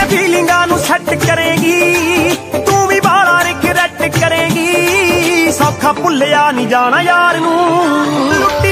मेरे फीलिंगा नू सैट करेगी, तू भी बाला रिग्रेट करेगी। सौखा भुल्लिया नहीं जाना यार नू, लुट्टी